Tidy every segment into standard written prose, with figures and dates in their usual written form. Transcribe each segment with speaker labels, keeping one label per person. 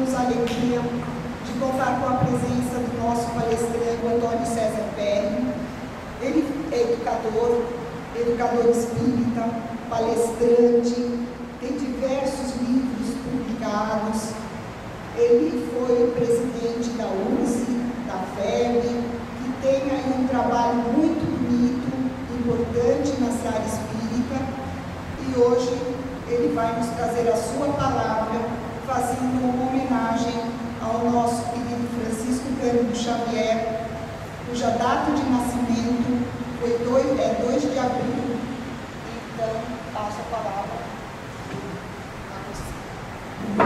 Speaker 1: temos a alegria de contar com a presença do nosso palestrante Antônio César Perry. Ele é educador espírita, palestrante, tem diversos livros publicados. Ele foi o presidente da USE, da FEB, que tem aí um trabalho muito bonito, importante na área espírita, e hoje ele vai nos trazer a sua palavra, fazendo uma homenagem ao nosso querido Francisco Cândido Xavier, cuja data de nascimento foi 2 de abril. Então, passo a palavra a você.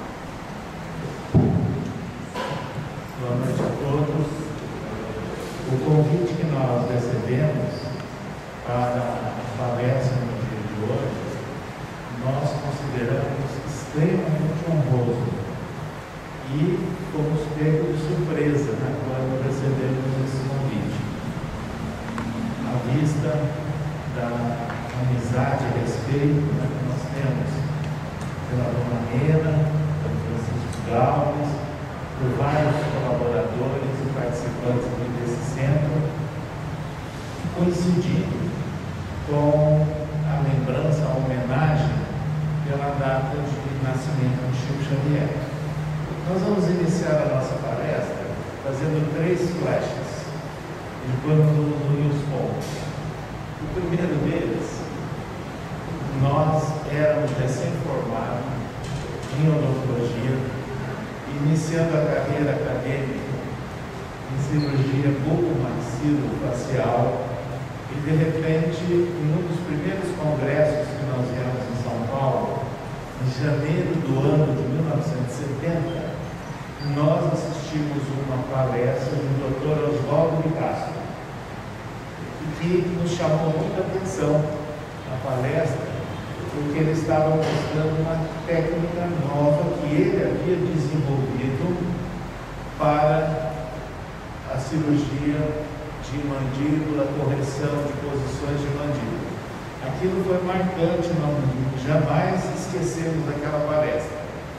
Speaker 2: Boa noite a todos. O convite que nós recebemos para a palestra no dia de hoje, nós consideramos extremamente honroso e fomos pegos de surpresa, né, quando recebemos esse convite. À vista da amizade e respeito, né, que nós temos pela dona Nena, pelo Francisco Galvez, por vários colaboradores e participantes desse centro, coincidindo com a lembrança, a homenagem pela data de nascimento de Chico Xavier. Nós vamos iniciar a nossa palestra fazendo 3 flashes, e depois nós vamos unir os pontos. O primeiro deles, nós éramos recém-formados em odontologia, iniciando a carreira acadêmica em cirurgia bucomaxilofacial, e de repente, em um dos primeiros congressos que nós viemos em São Paulo, em janeiro do ano de 1970, nós assistimos uma palestra do Dr. Oswaldo de Castro, que nos chamou muita atenção a palestra, porque ele estava mostrando uma técnica nova que ele havia desenvolvido para a cirurgia de mandíbula, correção de posições de mandíbula. Aquilo foi marcante, não jamais esquecemos daquela palestra.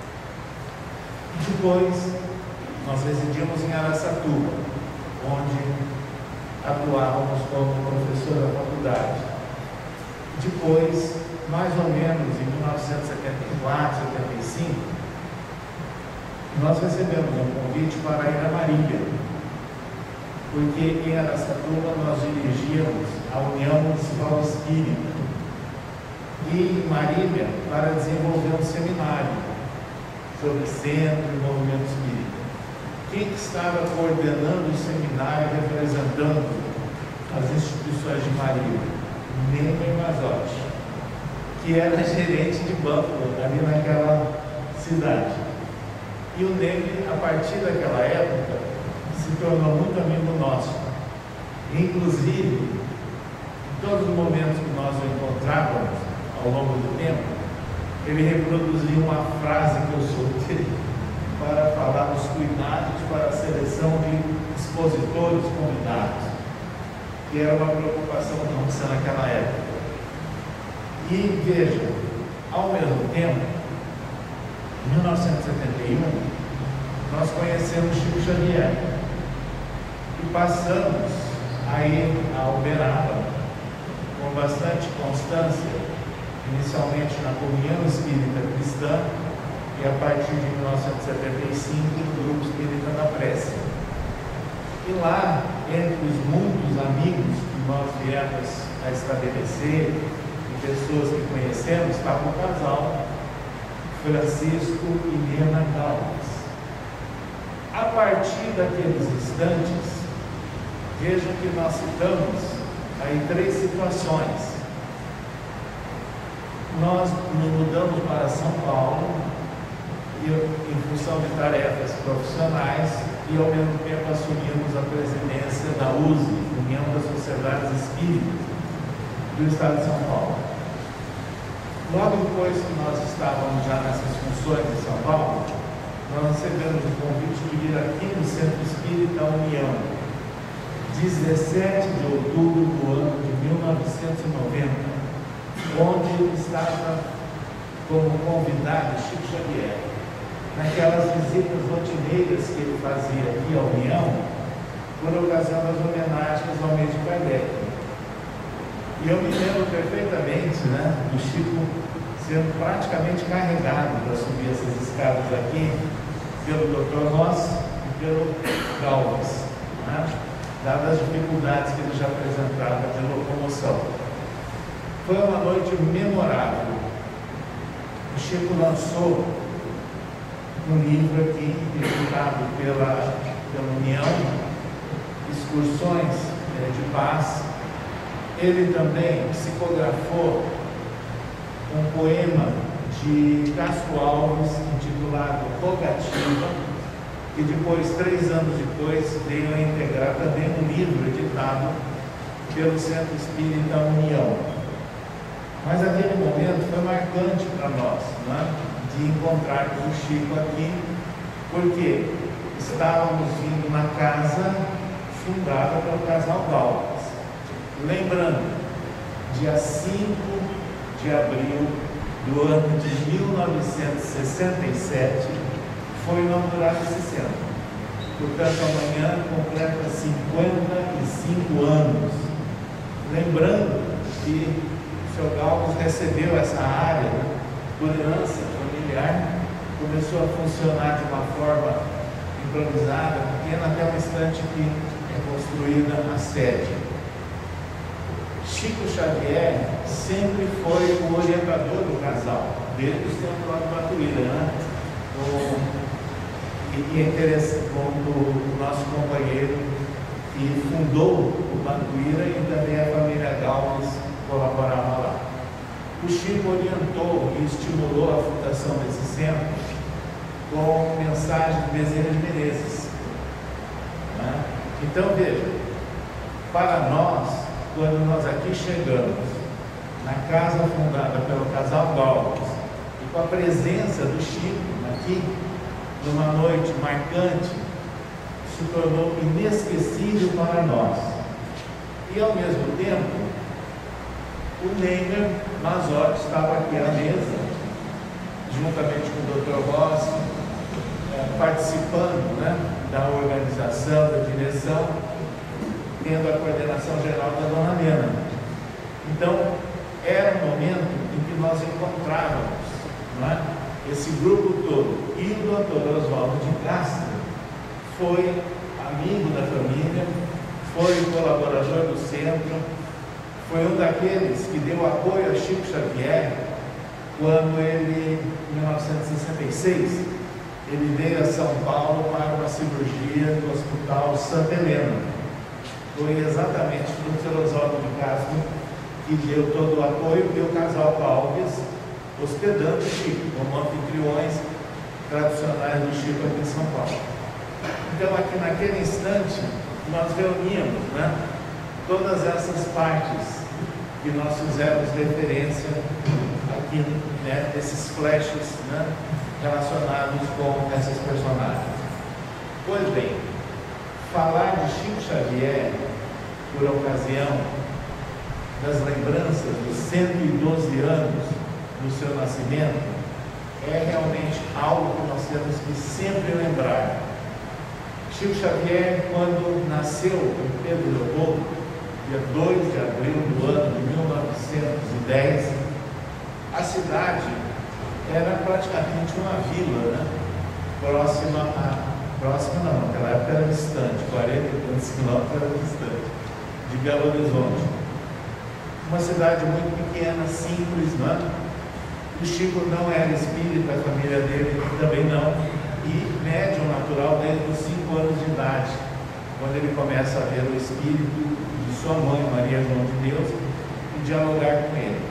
Speaker 2: Depois, nós residimos em Araçatuba, onde atuávamos como professor da faculdade. Depois, mais ou menos em 1974, 75, nós recebemos um convite para ir a Marília, porque em Araçatuba nós dirigíamos a União Municipal Espírita, e em Marília para desenvolver um seminário sobre centro e movimento espírita. Quem estava coordenando o seminário e representando as instituições de Marília? Ney Mazotti, que era gerente de banco ali naquela cidade. E o Ney, a partir daquela época, se tornou muito amigo nosso. Inclusive, em todos os momentos que nós o encontrávamos ao longo do tempo, ele reproduzia uma frase que eu soltei para falar dos cuidados para a seleção de expositores convidados, que era uma preocupação nossa naquela época. E veja, ao mesmo tempo, em 1971, nós conhecemos Chico Xavier e passamos a ir a Uberaba com bastante constância, inicialmente na Comunhão Espírita Cristã e a partir de 1975 no Grupo Espírita da Prece. E lá, entre os muitos amigos que nós viemos a estabelecer e pessoas que conhecemos, estava o casal Francisco e Nena Galvez. A partir daqueles instantes, vejam que nós citamos aí 3 situações. Nós nos mudamos para São Paulo e, em função de tarefas profissionais, e ao mesmo tempo assumimos a presidência da USE, União das Sociedades Espíritas do Estado de São Paulo. Logo depois que nós estávamos já nessas funções em São Paulo, nós recebemos o convite de vir aqui no Centro Espírita União, 17 de outubro do ano de 1990, onde estava como convidado Chico Xavier. naquelas visitas rotineiras que ele fazia aqui à União, por ocasião das homenagens ao mês de Kardec. E eu me lembro perfeitamente, né, do Chico sendo praticamente carregado para subir essas escadas aqui pelo Dr. Ross e pelo Galvez, né, dadas as dificuldades que ele já apresentava de locomoção. Foi uma noite memorável. O Chico lançou um livro aqui, editado pela União, Excursões de Paz. Ele também psicografou um poema de Castro Alves, intitulado Rogativa, que depois, 3 anos depois, veio a integrar também um livro editado pelo Centro Espírita União. Mas aquele momento foi marcante para nós, né, de encontrarmos o Chico aqui, porque estávamos vindo na casa fundada pelo casal Galvez. Lembrando, dia 5 de abril do ano de 1967, foi inaugurado esse centro. Portanto, amanhã completa 55 anos. Lembrando que o Sr. Galvez recebeu essa área por herança familiar, começou a funcionar de uma forma improvisada, pequena, até o instante que é construída a sede. Chico Xavier sempre foi o orientador do casal, desde o tempo lá do Batuíra, né? E é interessante como o nosso companheiro que fundou o Batuíra e também a família Galvez colaborava lá. O Chico orientou e estimulou a fundação desse centro com mensagem de Bezerra de Menezes, né? Então veja, para nós, quando nós aqui chegamos na casa fundada pelo casal Galvez e com a presença do Chico aqui, numa noite marcante, se tornou inesquecível para nós. E ao mesmo tempo, o Neymer Mazotti estava aqui à mesa, juntamente com o Dr. Ross, participando, né, da organização, da direção, tendo a coordenação geral da Dona Helena. Então, era um momento em que nós encontrávamos, não é, esse grupo todo. E o Dr. Oswaldo de Castro foi amigo da família, foi colaborador do centro, foi um daqueles que deu apoio a Chico Xavier quando ele, em 1966, ele veio a São Paulo para uma cirurgia no Hospital Santa Helena. Foi exatamente o Dr. Oswaldo de Castro que deu todo o apoio, e o casal Galvez hospedando o Chico, como anfitriões tradicionais do Chico aqui em São Paulo. Então, aqui naquele instante, nós reuníamos, né, todas essas partes que nós fizemos referência aqui, né, desses flashes, né, relacionados com essas personagens. Pois bem, falar de Chico Xavier, por ocasião das lembranças dos 112 anos do seu nascimento, é realmente algo que nós temos que sempre lembrar. Chico Xavier, quando nasceu em Pedro Leopoldo, dia 2 de abril do ano de 1910, a cidade era praticamente uma vila, né? Próxima não, naquela época era distante, 40 e tantos quilômetros era distante, de Belo Horizonte. Uma cidade muito pequena, simples, né? O Chico não era espírita, a família dele também não, e médium natural desde os 5 anos de idade, quando ele começa a ver o espírito de sua mãe, Maria João de Deus, e dialogar com ele.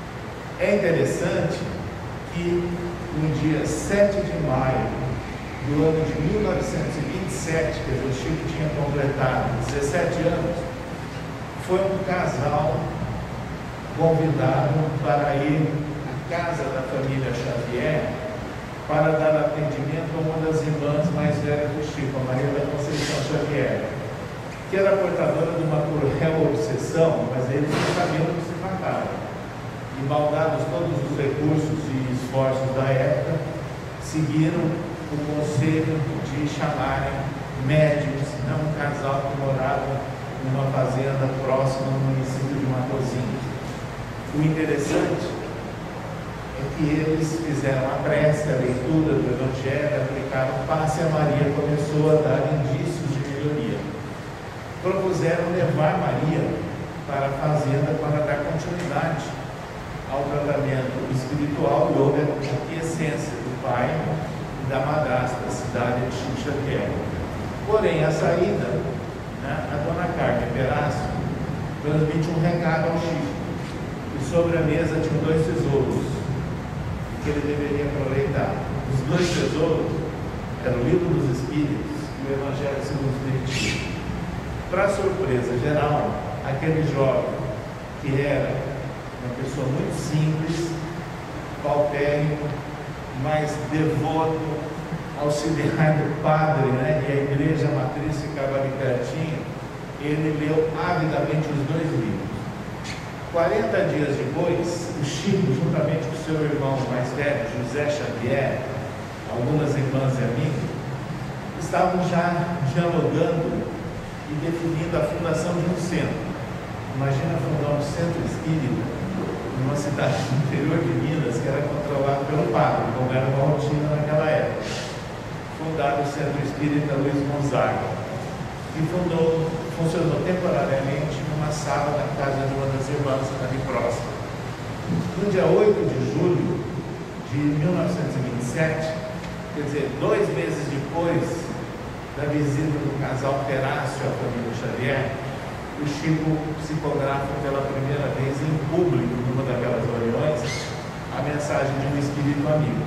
Speaker 2: É interessante que no dia 7 de maio do ano de 1927, quer dizer, o Chico tinha completado 17 anos, foi um casal convidado para ir à casa da família Xavier para dar atendimento a uma das irmãs mais velhas do Chico, a Maria da Conceição Xavier, que era portadora de uma cruel obsessão, mas eles não sabiam do que se tratava. E, maldados todos os recursos e esforços da época, seguiram o conselho de chamarem médiums, não um casal que morava numa fazenda próxima no município de Matosinhos. O interessante é que eles fizeram a prece, a leitura do Evangelho, aplicaram o passe e a Maria começou a dar indícios de melhoria. Propuseram levar Maria para a fazenda para dar continuidade ao tratamento espiritual e houve a aquiescência do pai e da madrasta da cidade de Chico Xavier. Porém, a saída, a dona Carmen Perácio transmite um recado ao Chico, que sobre a mesa tinham 2 tesouros, que ele deveria aproveitar. Os 2 tesouros eram o Livro dos Espíritos e o Evangelho segundo o Espiritismo. Para surpresa geral, aquele jovem que era uma pessoa muito simples, paupérrimo, mas devoto, auxiliar do padre, e a igreja matriz ficava ali pertinho, ele leu avidamente os 2 livros. 40 dias depois, o Chico, juntamente com seu irmão mais velho, José Xavier, algumas irmãs e amigos, estavam já dialogando e definindo a fundação de um centro. Imagina fundar um centro espírita numa cidade do interior de Minas que era controlado pelo padre, como era uma rotina naquela época. Fundado o Centro Espírita Luiz Gonzaga, que funcionou temporariamente numa sala da casa de uma das irmãs ali próxima. No dia 8 de julho de 1927, quer dizer, 2 meses depois da visita do casal Perácio à família Xavier, o Chico psicografa pela primeira vez em público, numa daquelas reuniões, a mensagem de um espírito amigo.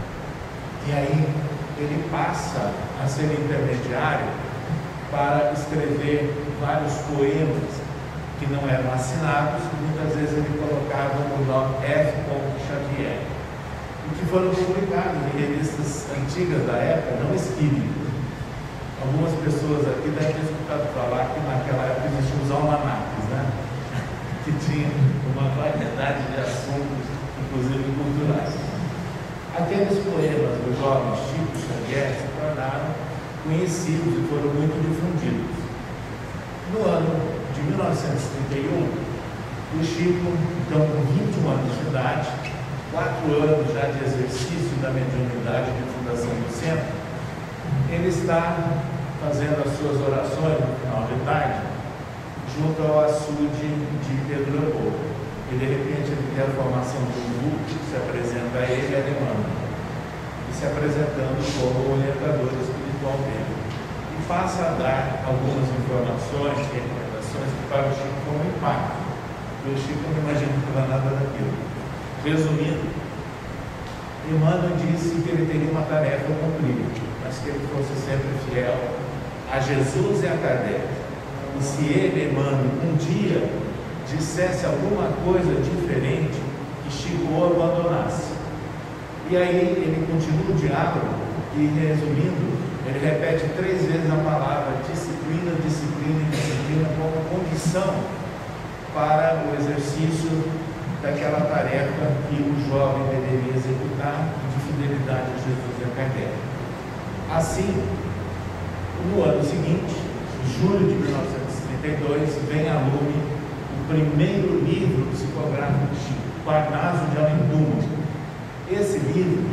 Speaker 2: E aí ele passa a ser intermediário para escrever vários poemas que não eram assinados, e muitas vezes ele colocava o nome F. Xavier, e que foram publicados em revistas antigas da época, não espíritas. Algumas pessoas aqui devem ter escutado falar que naquela época existiam os almanaques, que tinham uma variedade de assuntos, inclusive culturais. Aqueles poemas do jovem Chico Xavier se tornaram conhecidos e foram muito difundidos. No ano de 1931, o Chico, então com 21 anos de idade, 4 anos já de exercício da mediunidade de fundação do centro, ele está fazendo as suas orações no final de tarde, junto ao açude de Pedro Leopoldo. E de repente ele tem a formação de um grupo que se apresenta a ele alemão, e se apresentando como orientador espiritual dele. E passa a dar algumas informações e recomendações que para o Chico foram um impacto. O Chico não imaginava nada daquilo. Resumindo, Emmanuel disse que ele teria uma tarefa a cumprir, mas que ele fosse sempre fiel a Jesus e a Kardec. E se ele, Emmanuel, um dia dissesse alguma coisa diferente, que Chico o abandonasse. E aí ele continua o diálogo e, resumindo, ele repete 3 vezes a palavra disciplina, disciplina e disciplina como condição para o exercício daquela tarefa que o jovem deveria executar de fidelidade a Jesus e a Kardec. Assim, no ano seguinte, em julho de 1932, vem a lume o primeiro livro psicográfico de Chico, Parnaso de Além Túmulo. Esse livro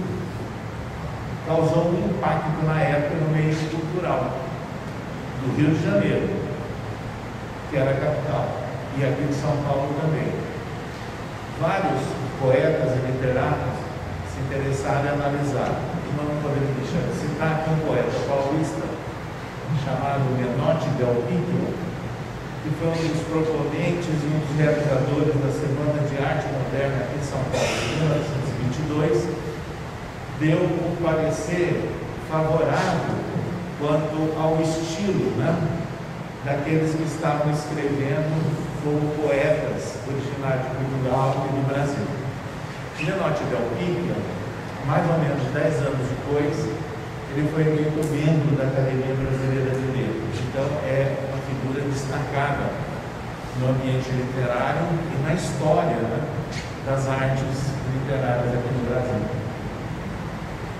Speaker 2: causou um impacto na época no meio cultural do Rio de Janeiro, que era a capital, e aqui de São Paulo também. Vários poetas e literatos se interessaram em analisar, e não podemos deixar de citar que um poeta paulista chamado Menotti Del Picchio, que foi um dos proponentes e um dos realizadores da Semana de Arte Moderna aqui em São Paulo, em 1922, deu um parecer favorável quanto ao estilo daqueles que estavam escrevendo como poetas originários de Portugal e do Brasil. Menotti Del Picchio, mais ou menos 10 anos depois, ele foi eleito membro da Academia Brasileira de Letras. Então é uma figura destacada no ambiente literário e na história das artes literárias aqui no Brasil.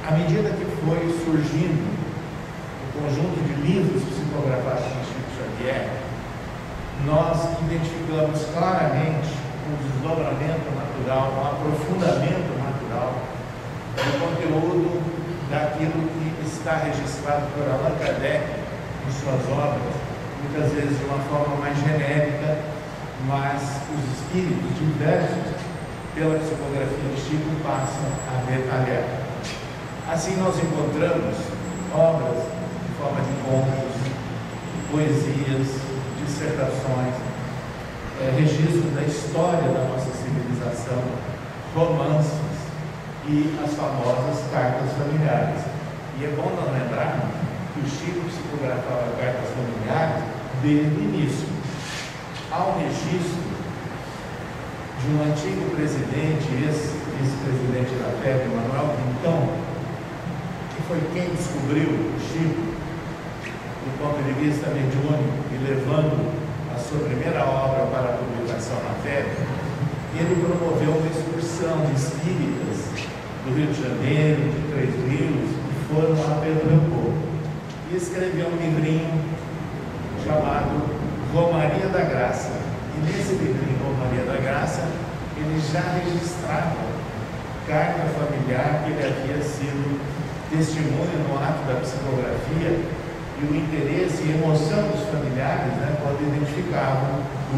Speaker 2: À medida que foi surgindo o conjunto de livros psicografados por Chico Xavier, nós identificamos claramente um desdobramento natural, um aprofundamento natural do conteúdo daquilo que está registrado por Allan Kardec em suas obras, muitas vezes de uma forma mais genérica, mas os espíritos diversos, pela psicografia de Chico, passam a detalhar. Assim nós encontramos obras em forma de contos, poesias, dissertações, registros da história da nossa civilização, romances e as famosas cartas familiares. E é bom nós lembrarmos que o Chico psicografava cartas familiares desde o início. Há um registro de um antigo presidente, ex-vice-presidente da FEB, Manuel Quintão, que foi quem descobriu o Chico do ponto de vista mediúnico e levando a sua primeira obra para a publicação na FEB. Ele promoveu uma excursão de espíritas do Rio de Janeiro, de Três Rios, que foram a Pedro Leopoldo, e escreveu um livrinho chamado Romaria da Graça. E nesse livrinho, Romaria da Graça, ele já registrava carta familiar que ele havia sido testemunha no ato da psicografia, e o interesse e emoção dos familiares, quando identificavam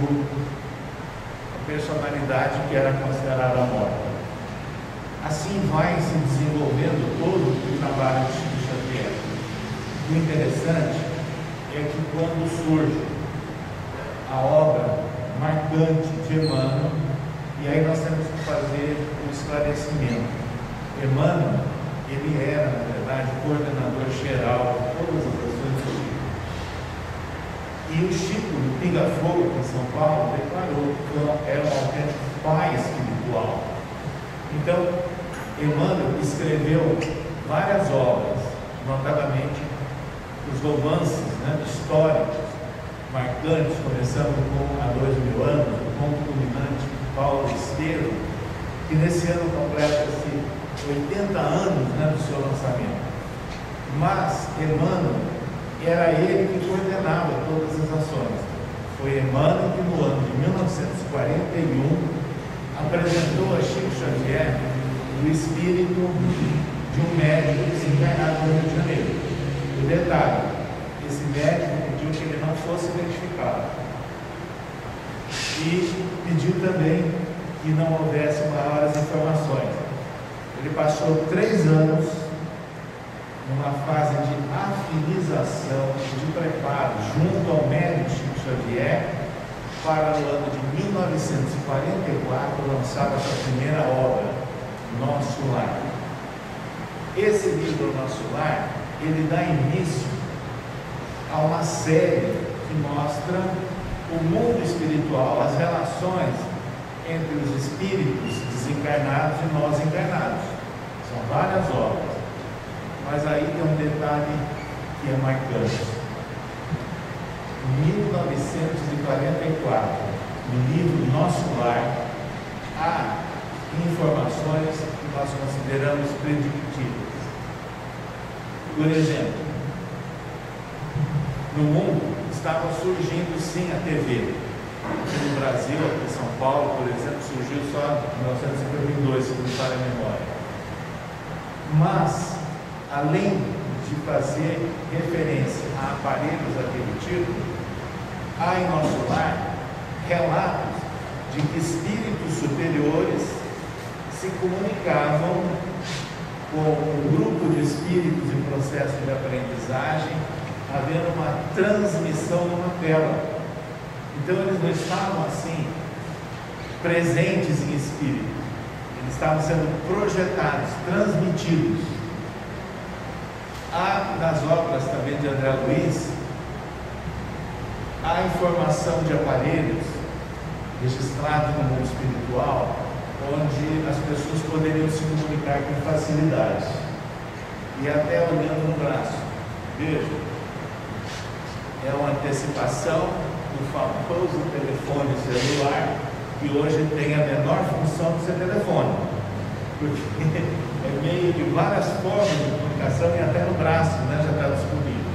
Speaker 2: a personalidade que era considerada morta. Assim vai se desenvolvendo todo o trabalho de Chico Xavier. O interessante é que quando surge a obra marcante de Emmanuel, e aí nós temos que fazer um esclarecimento. Emmanuel, ele era, na verdade, coordenador geral de todas as ações do Chico. E o Chico, no Pinga Fogo, em São Paulo, declarou que era um autêntico pai espiritual. Então, Emmanuel escreveu várias obras, notadamente os romances históricos, marcantes, começando com Há 2000 anos, o conto culminante de Paulo Estevam, que nesse ano completa-se 80 anos do seu lançamento. Mas Emmanuel, era ele que coordenava todas as ações. Foi Emmanuel que no ano de 1941 apresentou a Chico Xavier o espírito de um médico desencarnado no Rio de Janeiro. O detalhe, esse médico pediu que ele não fosse identificado e pediu também que não houvesse maiores informações. Ele passou 3 anos numa fase de afinização, de preparo, junto ao médico Chico Xavier, para o ano de 1944 lançar a sua primeira obra, Nosso Lar. Esse livro, Nosso Lar, ele dá início a uma série que mostra o mundo espiritual, as relações entre os espíritos desencarnados e nós encarnados. São várias obras, mas aí tem um detalhe que é marcante. Em 1944, no livro Nosso Lar, há informações que nós consideramos predictivas. Por exemplo, no mundo estava surgindo sim a TV. Aqui no Brasil, aqui em São Paulo, por exemplo, surgiu só em 1952, se não me falha a memória. Mas, além de fazer referência a aparelhos daquele tipo, há em Nosso Lar relatos de que espíritos superiores se comunicavam com um grupo de espíritos em processo de aprendizagem, havendo uma transmissão numa tela. Então eles não estavam assim presentes em espírito, eles estavam sendo projetados, transmitidos. Há nas obras também de André Luiz a informação de aparelhos registrados no mundo espiritual, onde as pessoas poderiam se comunicar com facilidade, e até olhando no braço. Veja, é uma antecipação do famoso telefone celular, que hoje tem a menor função do seu telefone. porque é meio de várias formas de comunicação e até no braço, né, já está disponível.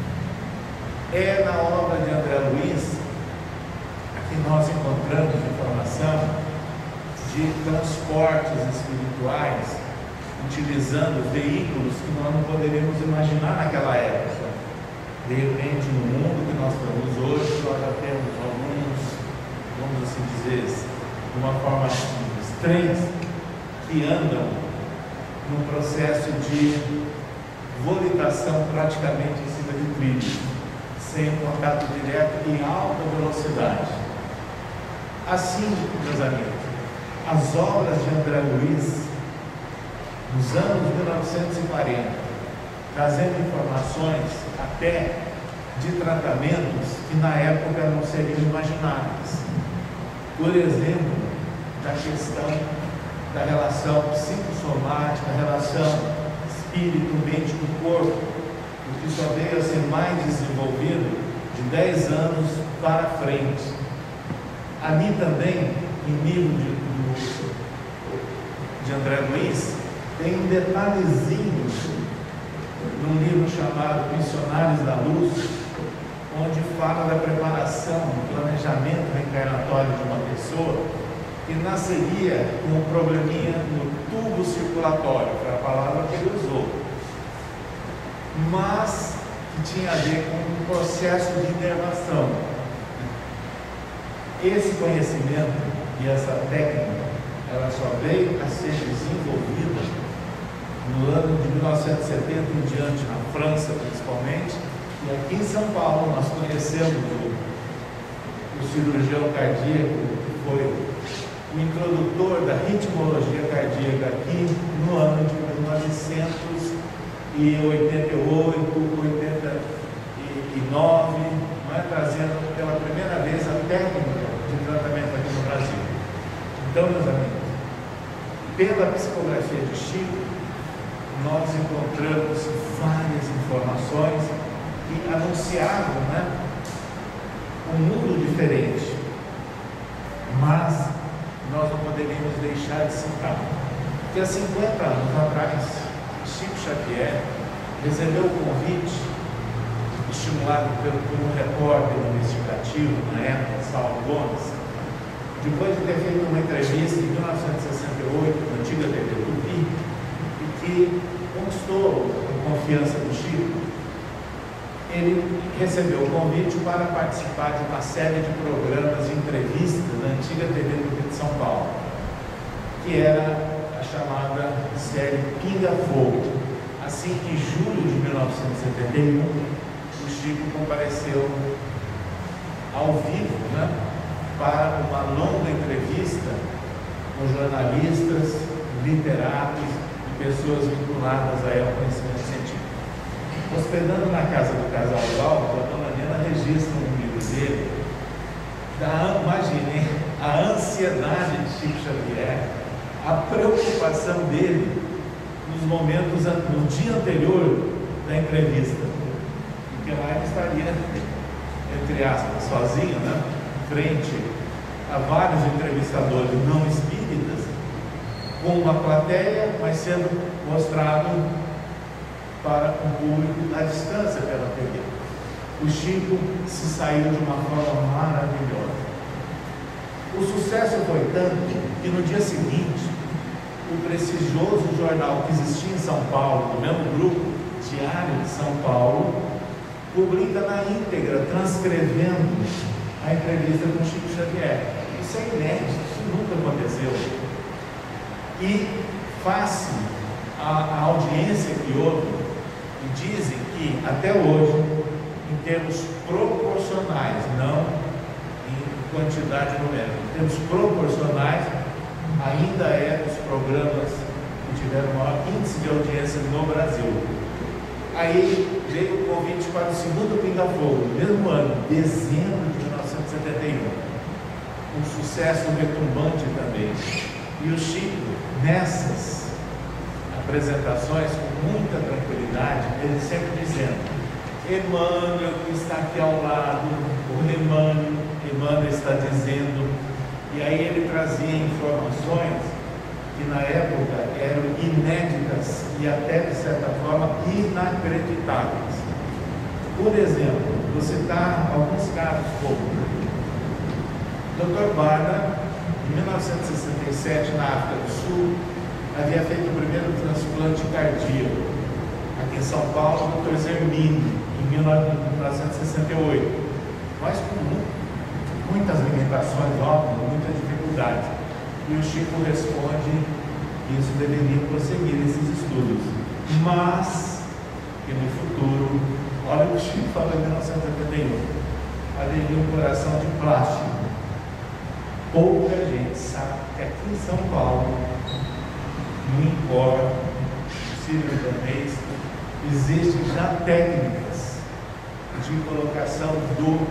Speaker 2: É na obra de André Luiz que nós encontramos informação de transportes espirituais utilizando veículos que nós não poderíamos imaginar naquela época. De repente, no mundo que nós estamos hoje, nós já temos alguns, vamos assim dizer, de uma forma simples, trens que andam num processo de volitação praticamente em cima de trilhos, sem contato direto em alta velocidade. Assim, meus amigos, as obras de André Luiz, nos anos 1940, trazendo informações até de tratamentos que na época não seriam imagináveis. Por exemplo, da questão da relação psicossomática, a relação espírito, mente do corpo, o que só veio a ser mais desenvolvido de 10 anos para frente. Ali também, em livro de André Luiz, tem um detalhezinho num livro chamado Missionários da Luz, onde fala da preparação, do planejamento reencarnatório de uma pessoa que nasceria com um probleminha no tubo circulatório, foi a palavra que ele usou, mas que tinha a ver com um processo de inervação. Esse conhecimento e essa técnica, ela só veio a ser desenvolvida no ano de 1970 em diante, na França principalmente, e aqui em São Paulo nós conhecemos o cirurgião cardíaco, que foi o introdutor da ritmologia cardíaca aqui no ano de 1988, 89, trazendo pela primeira vez a técnica de tratamento aqui no Brasil. Então, meus amigos, pela psicografia de Chico, nós encontramos várias informações que anunciavam, um mundo diferente, mas nós não poderíamos deixar de citar que há 50 anos atrás, Chico Xavier recebeu o convite, estimulado por um repórter investigativo na época, Saulo Gomes, depois de ter feito uma entrevista em 1968 na antiga TV Tupi, que conquistou a confiança do Chico. Ele recebeu o convite para participar de uma série de programas de entrevistas na antiga TV Tupi de São Paulo, que era a chamada série Pinga Fogo. Assim que em julho de 1971, o Chico compareceu ao vivo, para uma longa entrevista com jornalistas, literatos, pessoas vinculadas ao conhecimento científico. Hospedando na casa do casal Glauco, a dona Nena registra um livro dele, imaginem, a ansiedade de Chico Xavier, a preocupação dele nos momentos, no dia anterior da entrevista, porque lá ele estaria, entre aspas, sozinho, frente a vários entrevistadores não espíritas, com uma plateia, mas sendo mostrado para o público à distância pela TV. O Chico se saiu de uma forma maravilhosa. O sucesso foi tanto que no dia seguinte, o prestigioso jornal que existia em São Paulo, do mesmo grupo, Diário de São Paulo, publica na íntegra, transcrevendo a entrevista com Chico Xavier. Isso é inédito, isso nunca aconteceu. E face à audiência que houve, e dizem que até hoje, em termos proporcionais, não em quantidade numérica, em termos proporcionais, ainda é dos programas que tiveram o maior índice de audiência no Brasil. Aí veio o convite para o segundo Pinga Fogo, no mesmo ano, dezembro de 1971. Um sucesso retumbante também. E o Chico, nessas apresentações, com muita tranquilidade, ele sempre dizendo: Emmanuel que está aqui ao lado, o Emmanuel está dizendo. E aí ele trazia informações que na época eram inéditas e até, de certa forma, inacreditáveis. Por exemplo, vou citar alguns casos como Dr. Barna, em 1967, na África do Sul, havia feito o primeiro transplante cardíaco. Aqui em São Paulo, Dr. Zermini, em 1968, mas com muitas limitações, óbvio, muita dificuldade. E o Chico responde que isso deveria prosseguir esses estudos, mas que no futuro, olha o que o Chico falou em 1971, haveria um coração de plástico. Pouca gente sabe que aqui em São Paulo, no INCOR, no Sírio-Libanês, existem já técnicas de colocação do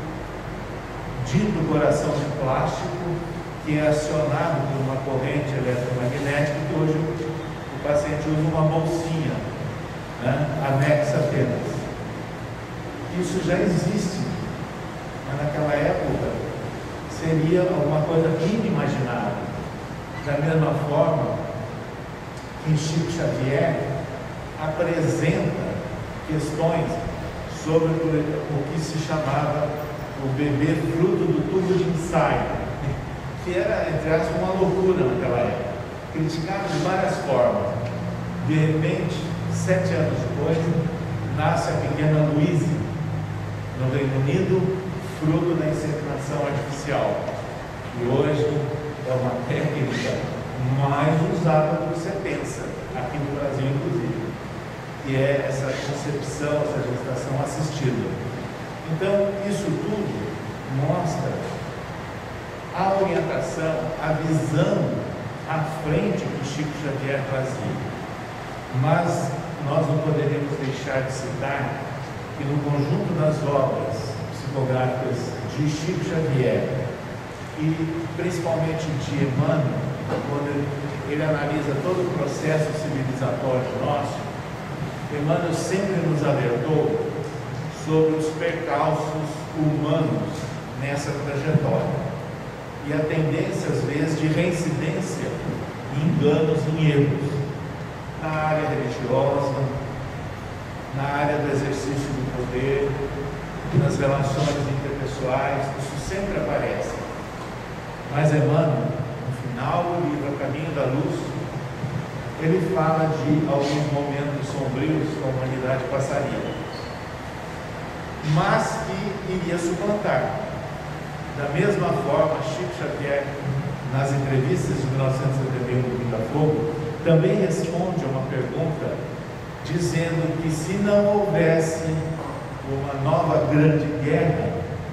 Speaker 2: dito coração de plástico, que é acionado por uma corrente eletromagnética, que hoje o paciente usa uma bolsinha, né, anexa apenas. Isso já existe, mas naquela época seria alguma coisa inimaginável. Da mesma forma que Chico Xavier apresenta questões sobre o que se chamava o bebê fruto do tubo de ensaio, que era, entre aspas, uma loucura naquela época, criticado de várias formas. De repente, 7 anos depois, nasce a pequena Louise, no Reino Unido, fruto da inseminação artificial. E hoje é uma técnica mais usada do que você pensa, aqui no Brasil inclusive, que é essa concepção, essa gestação assistida. Então, isso tudo mostra a orientação, a visão à frente que Chico Xavier trazia. Mas nós não poderíamos deixar de citar que no conjunto das obras psicográficas de Chico Xavier e principalmente de Emmanuel, quando ele analisa todo o processo civilizatório nosso, Emmanuel sempre nos alertou sobre os percalços humanos nessa trajetória e a tendência, às vezes, de reincidência em enganos, em erros, na área religiosa, na área do exercício do poder, nas relações interpessoais, isso sempre aparece. Mas Emmanuel, no final do livro A Caminho da Luz, ele fala de alguns momentos sombrios que a humanidade passaria, mas que iria suplantar. Da mesma forma, Chico Xavier, nas entrevistas de 1971 do Botafogo, também responde a uma pergunta dizendo que se não houvesse uma nova grande guerra,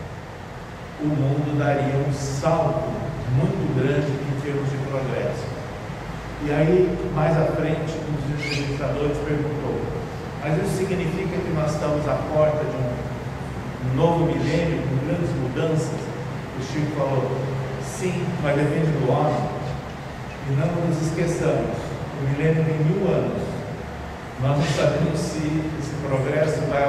Speaker 2: o mundo daria um salto muito grande em termos de progresso. E aí, mais à frente, um dos entrevistadores perguntou: mas isso significa que nós estamos à porta de um novo milênio com grandes mudanças? O Chico falou: sim, mas depende do homem. E não nos esqueçamos, o milênio tem 1000 anos. Nós não sabemos se esse progresso vai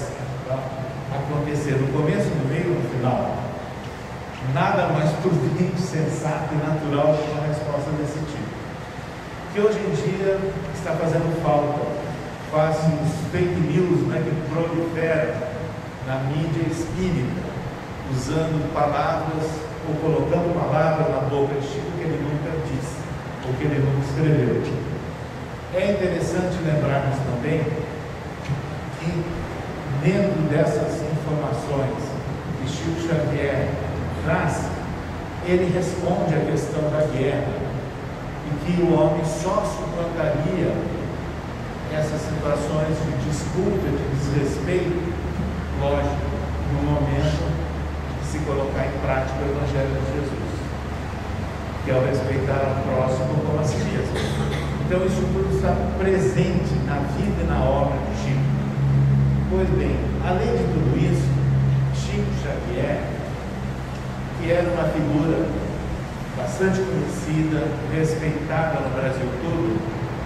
Speaker 2: acontecer no começo, no meio ou no final. Nada mais prudente, sensato e natural do que uma resposta desse tipo, que hoje em dia está fazendo falta. Face os fake news, né, que proliferam na mídia espírita, usando palavras ou colocando palavras na boca de Chico que ele nunca disse, ou que ele nunca escreveu. É interessante lembrarmos também que, dentro dessas informações que Chico Xavier traz, ele responde à questão da guerra e que o homem só suplantaria essas situações de disputa, de desrespeito, lógico, no momento de se colocar em prática o Evangelho de Jesus, que é o respeitar ao próximo como a si mesmo. Então isso tudo está presente na vida e na obra de Chico. Pois bem, além de tudo isso, Chico Xavier, que era uma figura bastante conhecida, respeitada no Brasil todo,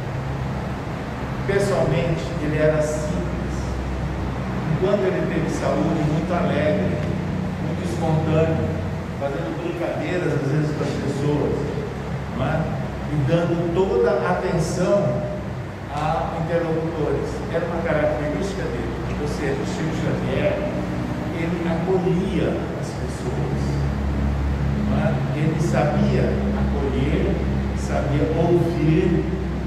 Speaker 2: pessoalmente ele era simples. Enquanto ele teve saúde, muito alegre, muito espontâneo, fazendo brincadeiras às vezes com as pessoas, não é? e dando toda a atenção a interlocutores. Era uma característica dele. Ou seja, Chico Xavier, ele acolhia as pessoas. Ele sabia acolher, sabia ouvir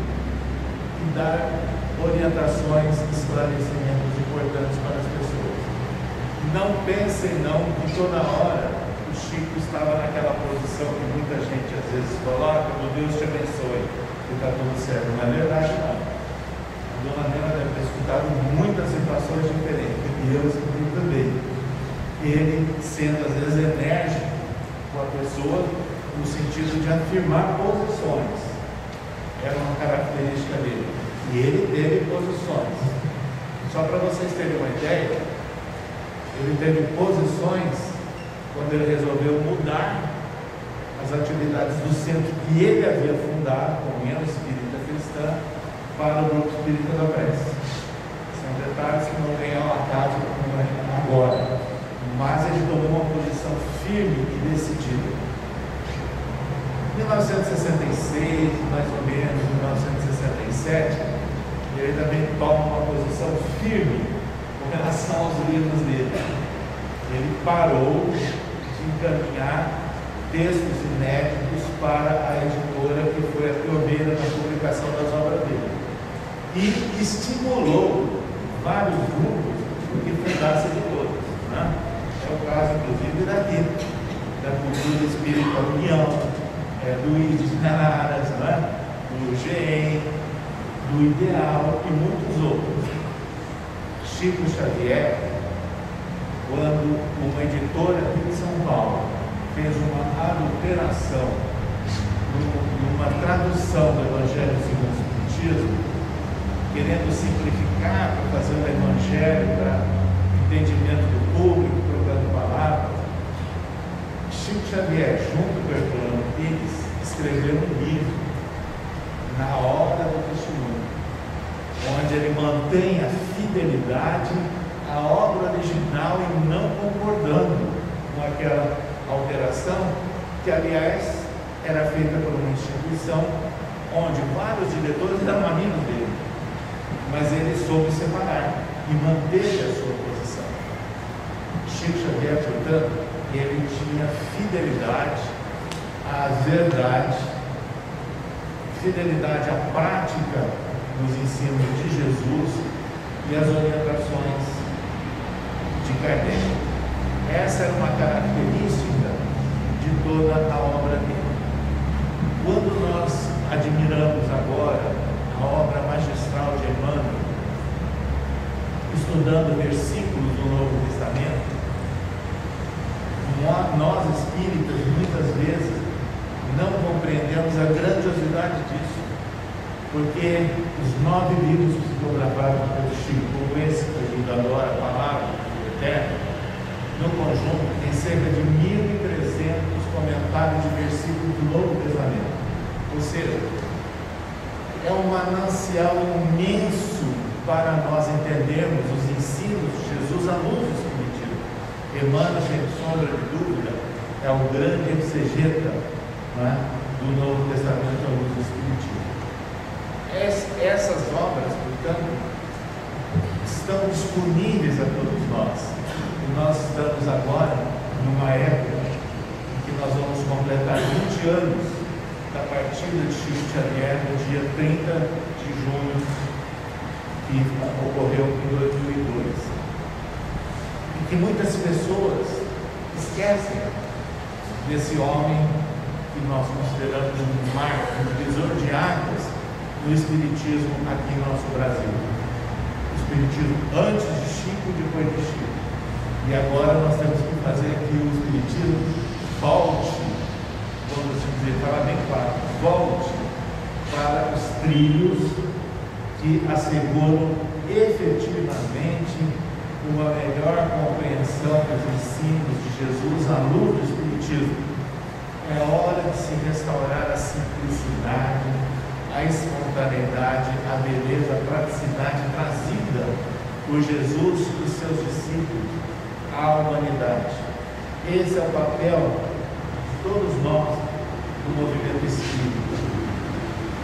Speaker 2: e dar orientações, esclarecimentos importantes para as pessoas. Não pensem não que toda hora o Chico estava naquela posição que muita gente às vezes coloca, meu Deus te abençoe, que está tudo certo. Não é verdade, não. A dona Nena deve ter escutado muitas situações diferentes, e eu escutei também. Ele sendo às vezes enérgico com a pessoa, no sentido de afirmar posições. Era uma característica dele. E ele teve posições. Só para vocês terem uma ideia, ele teve posições quando ele resolveu mudar as atividades do centro que ele havia fundado, Comunhão Espírita Cristã, para o Grupo Espírita da Prece. São detalhes que não vêm ao acaso agora, mas ele tomou uma posição firme e decidida. Em 1966, mais ou menos, 1967, ele também toma uma posição firme com relação aos livros dele. Ele parou de encaminhar textos inéditos para a editora que foi a pioneira na publicação das obras dele. E estimulou vários grupos que fundassem editoras. Né? É o caso, inclusive, daqui, da Cultura Espírita União, do Índice de Araras, né? Do GEM, do Ideal e muitos outros. Chico Xavier, quando uma editora aqui de São Paulo fez uma adulteração numa tradução do Evangelho segundo o Espiritismo, querendo simplificar para fazer um Evangelho para entendimento do público, trocando palavras, Chico Xavier, junto com Herculano Pires, escreveu um livro, Na Obra do Testemunho, onde ele mantém a fidelidade à obra original e não concordando com aquela alteração, que aliás era feita por uma instituição onde vários diretores eram amigos dele, mas ele soube separar e manteve a sua posição. Chico Xavier, portanto, ele tinha fidelidade à verdade, fidelidade à prática dos ensinos de Jesus e às orientações de Kardec. Essa era uma característica de toda a obra dele. Quando nós admiramos agora a obra magistral de Emmanuel, estudando versículos do Novo Testamento, nós espíritas muitas vezes não compreendemos a grandiosidade disso, porque os 9 livros psicografados pelo Chico, como esse que a gente adora, a Palavra do Eterno, no conjunto tem cerca de 1.300 comentários de versículos do Novo Testamento. Ou seja, é um manancial imenso para nós entendermos os ensinos de Jesus à luz do Espiritismo. Emmanuel, sem sombra de dúvida, é o grande exegeta, né, do Novo Testamento à luz do Espiritismo. Essas obras, portanto, estão disponíveis a todos nós. E nós estamos agora numa época em que nós vamos completar 20 anos da partida de Chico Xavier no dia 30 de junho, que ocorreu em 2002. E que muitas pessoas esquecem desse homem que nós consideramos um marco, um divisor de águas no Espiritismo aqui no nosso Brasil. O Espiritismo antes de Chico e depois de Chico. E agora nós temos que fazer que o Espiritismo volte, vamos dizer, falar bem claro, volte para os trilhos que asseguram efetivamente uma melhor compreensão dos ensinos de Jesus à luz do Espiritismo. É hora de se restaurar a simplicidade, a espontaneidade, a beleza, a praticidade trazida por Jesus e os seus discípulos à humanidade. Esse é o papel de todos nós do movimento espírita.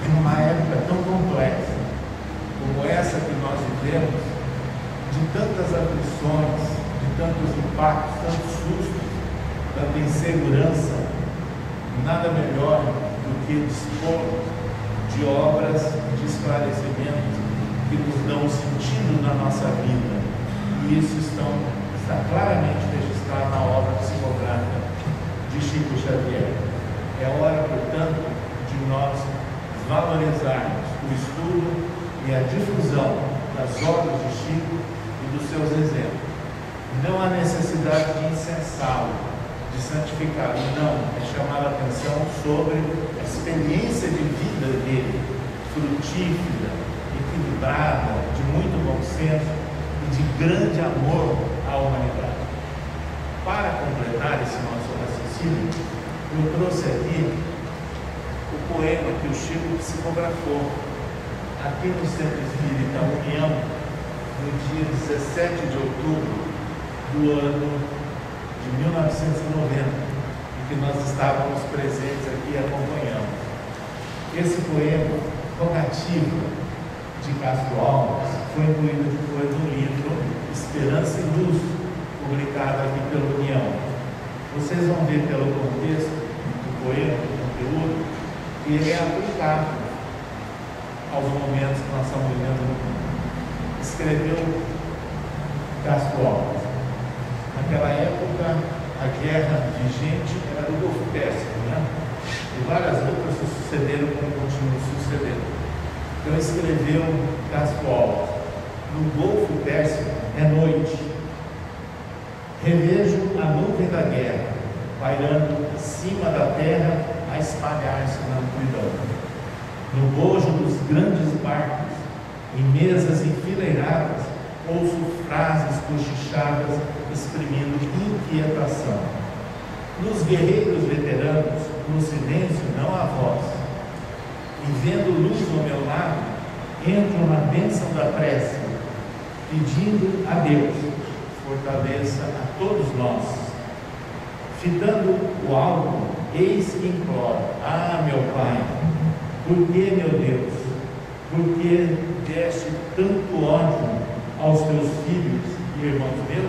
Speaker 2: E numa época tão complexa como essa que nós vivemos, de tantas aflições, de tantos impactos, tantos sustos, tanta insegurança, nada melhor do que dispor de obras de esclarecimento que nos dão sentido na nossa vida. E isso está claramente registrado na obra psicográfica de Chico Xavier. É hora, portanto, de nós valorizarmos o estudo e a difusão das obras de Chico e dos seus exemplos. Não há necessidade de incensá-lo, de santificá-lo, não, é chamar a atenção sobre a experiência de vida dele, frutífera, equilibrada, de muito bom senso e de grande amor à humanidade. Para completar esse nosso raciocínio, eu trouxe aqui o poema que o Chico psicografou aqui no Centro Espírita União, no dia 17 de outubro do ano de 1990, em que nós estávamos presentes aqui e acompanhamos. Esse poema, Rogativa, de Castro Alves, foi incluído depois no livro Esperança e Luz, publicado aqui pela União. Vocês vão ver pelo contexto do poema, do conteúdo, que ele é aplicável aos momentos que nós estamos vivendo no mundo. Escreveu Castro Alves. Naquela época, a guerra vigente era do Golfo Pérsico, né? E várias outras se sucederam como continuam sucedendo. Então escreveu Castro Alves: no Golfo Pérsico é noite, revejo a nuvem da guerra pairando acima da terra a espalhar-se na amplidão. No bojo dos grandes barcos, em mesas enfileiradas, ouço frases cochichadas exprimindo inquietação. Nos guerreiros veteranos, no silêncio não há voz. E vendo luz ao meu lado, entro na bênção da prece, pedindo a Deus fortaleça a todos nós. Fitando o álbum, eis que imploro: ah, meu Pai, por que, meu Deus, por que deste tanto ódio aos teus filhos e irmãos meus?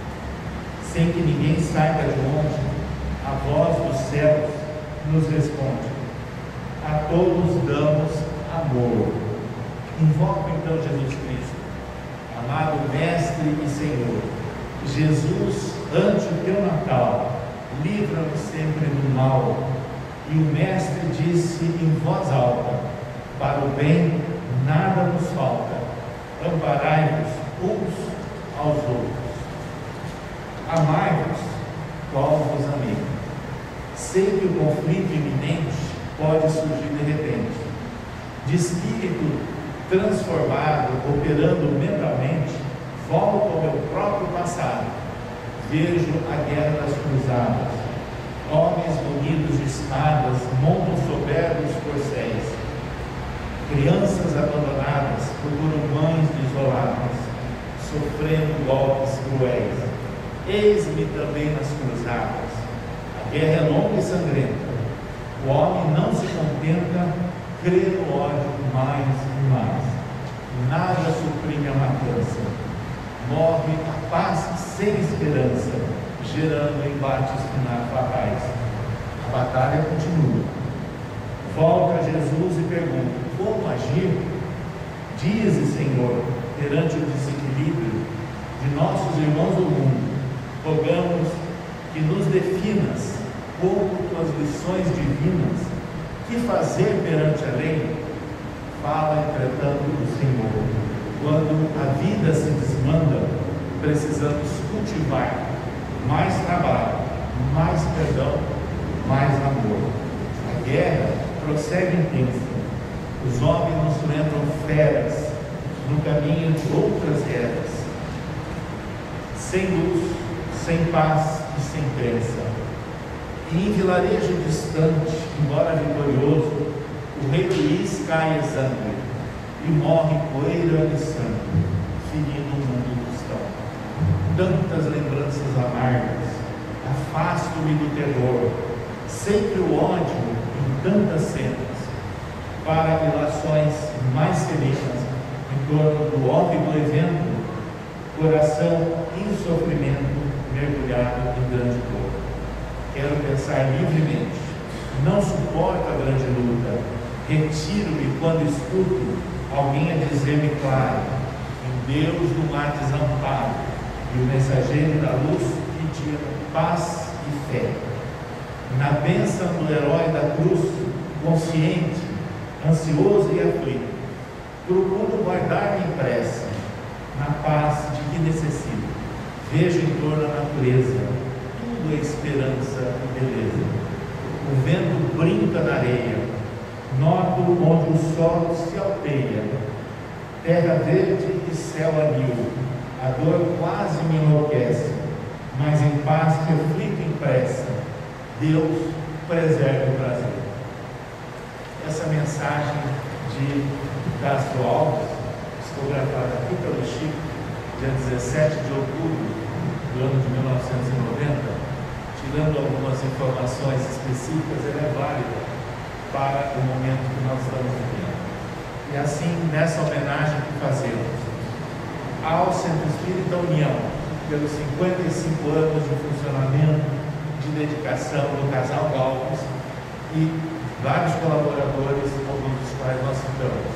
Speaker 2: Sem que ninguém saiba de onde, a voz dos céus nos responde: a todos damos amor. Invoco então Jesus Cristo, amado Mestre e Senhor. Jesus, ante o teu Natal, livra-nos sempre do mal. E o Mestre disse em voz alta: para o bem nada nos falta, amparai-vos uns aos outros. Amai-vos, qual vos amei. Sei que o conflito iminente pode surgir de repente. De espírito transformado, operando mentalmente, volto ao meu próprio passado. Vejo a guerra das cruzadas. Homens munidos de espadas montam soberbos corcéis. Crianças abandonadas procuram mães desoladas, sofrendo golpes cruéis. Eis-me também nas cruzadas. A guerra é longa e sangrenta. O homem não se contenta, crê no ódio mais e mais. Nada suprime a matança. Morre a paz sem esperança, gerando embates fatais. A batalha continua. Volta Jesus e pergunta: como agir? Dize, Senhor, perante o desequilíbrio de nossos irmãos do mundo, rogamos que nos definas como tuas lições divinas. Que fazer perante a lei? Fala, entretanto, o Senhor: quando a vida se desmanda, precisamos cultivar mais trabalho, mais perdão, mais amor. A guerra prossegue intensa. Os homens nos lembram feras no caminho de outras guerras, sem luz, sem paz e sem crença. E em vilarejo distante, embora vitorioso, o rei Luís cai exangue e morre poeira e sangue, ferindo o mundo cristão. Tantas lembranças amargas, afasto-me do terror, sei que o ódio em tantas cenas para ilações mais serenas em torno do óbvio evento, coração em sofrimento mergulhado em grande dor. Quero pensar livremente, não suporto a grande luta, retiro-me quando escuto alguém a dizer-me claro, em Deus do mar desamparo, e o mensageiro da luz pedindo paz e fé. Na bênção do herói da cruz, consciente, ansioso e aflito, procuro guardar-me em prece, na paz de que necessito. Vejo em torno a natureza, tudo é esperança e beleza. O vento brinca na areia, noto onde o sol se alteia, terra verde e céu anil, a dor quase me enlouquece, mas em paz reflito em prece, Deus preserve o prazer. Essa mensagem de Castro Alves, psicografada aqui pelo Chico, dia 17 de outubro do ano de 1990, tirando algumas informações específicas, ela é válida para o momento que nós estamos vivendo. E assim, nessa homenagem que fazemos ao Centro Espírita União, pelos 55 anos de funcionamento, de dedicação do Casal Galvez e vários colaboradores, alguns dos quais nós citamos.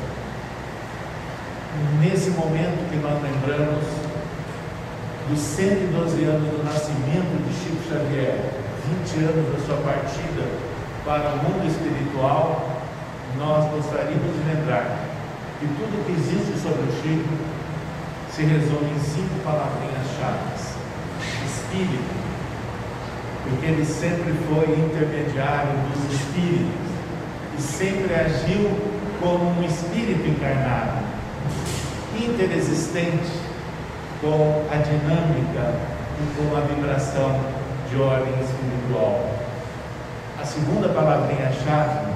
Speaker 2: Nesse momento que nós lembramos dos 112 anos do nascimento de Chico Xavier, 20 anos da sua partida para o mundo espiritual, nós gostaríamos de lembrar que tudo que existe sobre o Chico se resume em 5 palavrinhas-chave: espírito, porque ele sempre foi intermediário dos espíritos e sempre agiu como um espírito encarnado, interexistente com a dinâmica e com a vibração de ordem espiritual. A segunda palavrinha-chave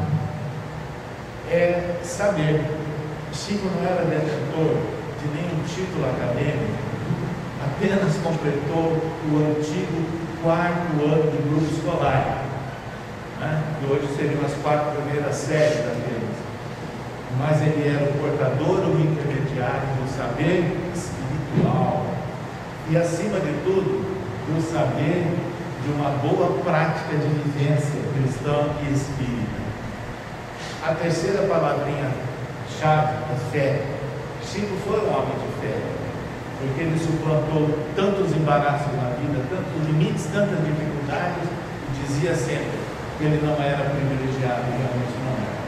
Speaker 2: é saber. Chico não era detentor de nenhum título acadêmico, apenas completou o antigo 4º ano de grupo escolar, que hoje seriam as 4 primeiras séries apenas. Mas ele era o portador, o intermediário do saber espiritual e, acima de tudo, do saber de uma boa prática de vivência cristã e espírita. A terceira palavrinha-chave é fé. Chico foi um homem de fé, porque ele suplantou tantos embaraços na vida, tantos limites, tantas dificuldades, e dizia sempre que ele não era privilegiado, realmente não era.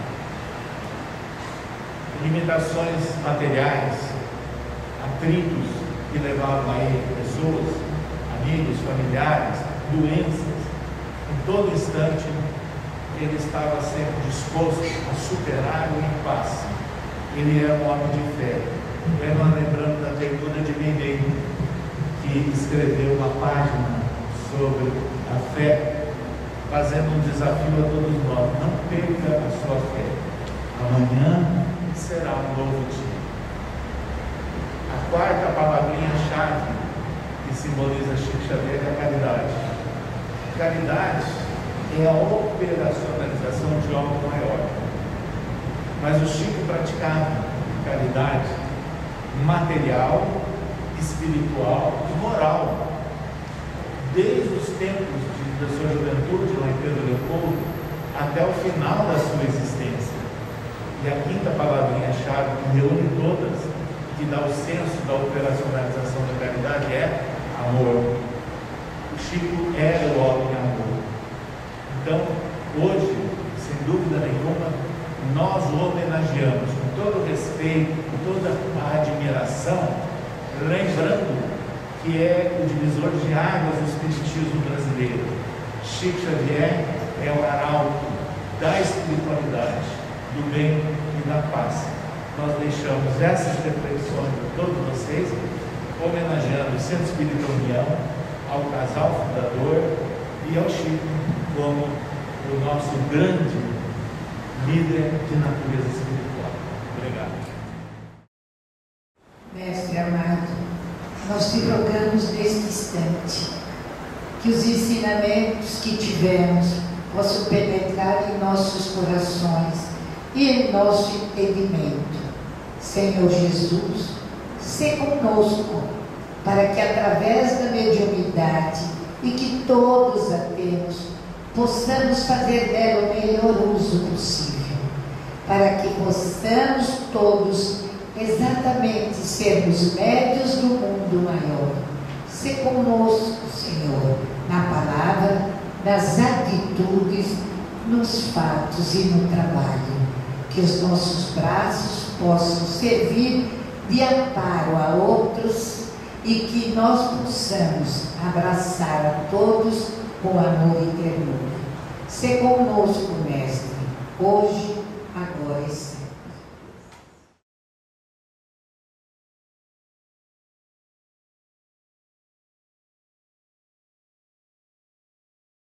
Speaker 2: Limitações materiais, atritos que levavam a ele pessoas, amigos, familiares, doenças, em todo instante ele estava sempre disposto a superar o impasse. Ele era um homem de fé. Eu não lembrando da ternura de Meimei, que escreveu uma página sobre a fé, fazendo um desafio a todos nós: não perca a sua fé. Amanhã será um novo dia. A quarta palavrinha-chave que simboliza Chico Xavier é a caridade. Caridade é a operacionalização de algo maior. Mas o Chico praticava caridade material, espiritual e moral. Desde os tempos da sua juventude, lá em Pedro Leopoldo, até o final da sua existência. E a quinta palavrinha-chave, que reúne todas, que dá o senso da operacionalização da caridade, é amor. O Chico era o homem amor. Então, hoje, sem dúvida nenhuma, nós o homenageamos com todo o respeito, com toda a admiração, lembrando que é o divisor de águas do espiritismo brasileiro. Chico Xavier é o arauto da espiritualidade, do bem e da paz. Nós deixamos essas reflexões a todos vocês, homenageando o Centro Espírita União, ao casal fundador e ao Chico como o nosso grande líder de natureza espiritual. Obrigado.
Speaker 3: Mestre amado, nós te rogamos neste instante que os ensinamentos que tivemos possam penetrar em nossos corações e em nosso entendimento. Senhor Jesus, sê conosco, para que através da mediunidade, e que todos a temos, possamos fazer dela o melhor uso possível, para que possamos todos exatamente sermos médios do mundo maior. Sê conosco, Senhor, na palavra, nas atitudes, nos fatos e no trabalho, que os nossos braços possam servir de amparo a outros e que nós possamos abraçar a todos com amor e ternura. Sê conosco, Mestre, hoje, agora e sempre.